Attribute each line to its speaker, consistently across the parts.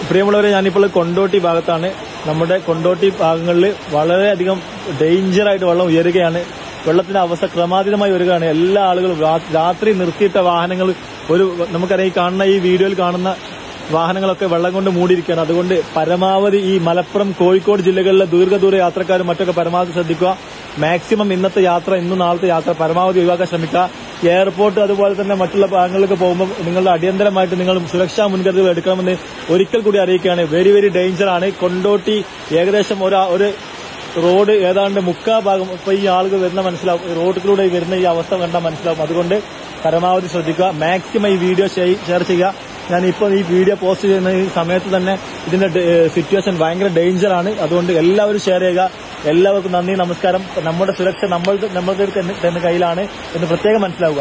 Speaker 1: പ്രിയമുള്ളവരെ, ഞാനിപ്പോൾ കൊണ്ടോട്ടി ഭാഗത്താണ്. നമ്മുടെ കൊണ്ടോട്ടി ഭാഗങ്ങളിൽ വളരെയധികം ഡേഞ്ചറായിട്ട് വെള്ളം ഉയരുകയാണ്. വെള്ളത്തിന്റെ അവസ്ഥ ക്രമാതീതമായി വരികയാണ്. എല്ലാ ആളുകളും രാത്രി നിർത്തിയിട്ട വാഹനങ്ങൾ നമുക്കറിയാം, ഈ വീഡിയോയിൽ കാണുന്ന വാഹനങ്ങളൊക്കെ വെള്ളം കൊണ്ട് മൂടിയിരിക്കുകയാണ്. അതുകൊണ്ട് പരമാവധി ഈ മലപ്പുറം, കോഴിക്കോട് ജില്ലകളിലെ ദീർഘദൂര യാത്രക്കാരും മറ്റൊക്കെ പരമാവധി ശ്രദ്ധിക്കുക. മാക്സിമം ഇന്നത്തെ യാത്ര, ഇന്നും നാളത്തെ യാത്ര പരമാവധി ഒഴിവാക്കാൻ ശ്രമിക്കുക. എയർപോർട്ട് അതുപോലെ തന്നെ മറ്റുള്ള ഭാഗങ്ങളിലേക്ക് പോകുമ്പോൾ നിങ്ങളുടെ അടിയന്തരമായിട്ട് നിങ്ങൾ സുരക്ഷാ മുൻകരുതൽ എടുക്കണമെന്ന് ഒരിക്കൽ കൂടി അറിയിക്കുകയാണ്. വെരി വെരി ഡേഞ്ചർ ആണ്. കൊണ്ടോട്ടി ഏകദേശം ഒരു റോഡ് ഏതാണ്ട് മുക്കാ ഭാഗം ഇപ്പൊ ഈ ആളുകൾ വരുന്ന മനസ്സിലാവും. റോഡിലൂടെ വരുന്ന ഈ അവസ്ഥ കണ്ടാൽ മനസ്സിലാവും. അതുകൊണ്ട് പരമാവധി ശ്രദ്ധിക്കുക. മാക്സിമം ഈ വീഡിയോ ഷെയർ ചെയ്യുക. ഞാനിപ്പോൾ ഈ വീഡിയോ പോസ്റ്റ് ചെയ്യുന്ന ഈ സമയത്ത് തന്നെ ഇതിന്റെ സിറ്റുവേഷൻ ഭയങ്കര ഡേഞ്ചർ ആണ്. അതുകൊണ്ട് എല്ലാവരും ഷെയർ ചെയ്യുക. എല്ലാവർക്കും നന്ദി, നമസ്കാരം. നമ്മുടെ സുരക്ഷ നമ്മളുടെ തന്നെ കയ്യിലാണ് എന്ന് പ്രത്യേകം മനസ്സിലാവുക.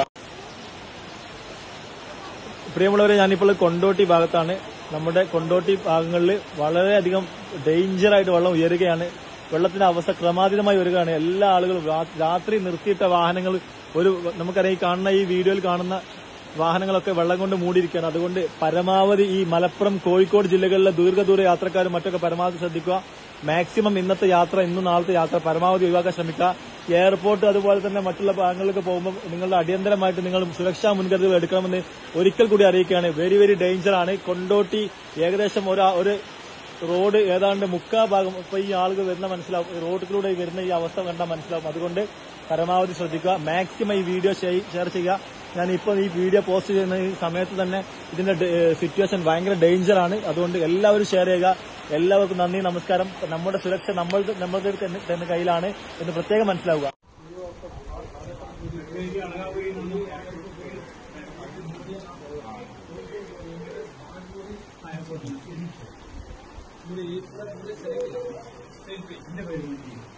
Speaker 1: പ്രിയമുള്ളവരെ, ഞാനിപ്പോൾ കൊണ്ടോട്ടി ഭാഗത്താണ്. നമ്മുടെ കൊണ്ടോട്ടി ഭാഗങ്ങളിൽ വളരെയധികം ഡേഞ്ചറായിട്ട് വെള്ളം ഉയരുകയാണ്. വെള്ളത്തിന്റെ അവസ്ഥ ക്രമാതീതമായി വരികയാണ്. എല്ലാ ആളുകളും രാത്രി നിർത്തിയിട്ട വാഹനങ്ങൾ നമുക്കറിയാം, ഈ വീഡിയോയിൽ കാണുന്ന വാഹനങ്ങളൊക്കെ വെള്ളം കൊണ്ട് മൂടിയിരിക്കുകയാണ്. അതുകൊണ്ട് പരമാവധി ഈ മലപ്പുറം, കോഴിക്കോട് ജില്ലകളിലെ ദീർഘദൂര യാത്രക്കാരും മറ്റൊക്കെ പരമാവധി ശ്രദ്ധിക്കുക. മാക്സിമം ഇന്നത്തെ യാത്ര, ഇന്നും നാളത്തെ യാത്ര പരമാവധി ഒഴിവാക്കാൻ ശ്രമിക്കുക. എയർപോർട്ട് അതുപോലെ തന്നെ മറ്റുള്ള ഭാഗങ്ങളിലേക്ക് പോകുമ്പോൾ നിങ്ങളുടെ അടിയന്തരമായിട്ട് നിങ്ങൾ സുരക്ഷാ മുൻകരുതൽ എടുക്കണമെന്ന് ഒരിക്കൽ കൂടി അറിയിക്കുകയാണ്. വെരി വെരി ഡേഞ്ചർ ആണ്. കൊണ്ടോട്ടി ഏകദേശം ഒരു റോഡ് ഏതാണ്ട് മുക്കാ ഭാഗം ഇപ്പൊ ഈ ആളുകൾ വരുന്ന മനസ്സിലാവും. റോഡിലൂടെ വരുന്ന ഈ അവസ്ഥ കണ്ടാൽ മനസ്സിലാവും. അതുകൊണ്ട് പരമാവധി ശ്രദ്ധിക്കുക. മാക്സിമം ഈ വീഡിയോ ഷെയർ ചെയ്യുക. ഞാനിപ്പോൾ ഈ വീഡിയോ പോസ്റ്റ് ചെയ്യുന്ന ഈ സമയത്ത് തന്നെ ഇതിന്റെ സിറ്റുവേഷൻ ഭയങ്കര ഡേഞ്ചർ ആണ്. അതുകൊണ്ട് എല്ലാവരും ഷെയർ ചെയ്യുക. എല്ലാവർക്കും നന്ദി, നമസ്കാരം. നമ്മുടെ സുരക്ഷ നമ്മളുടെ തന്നെ കയ്യിലാണ് എന്ന് പ്രത്യേകം മനസ്സിലാവുക.
Speaker 2: ഇവിടെ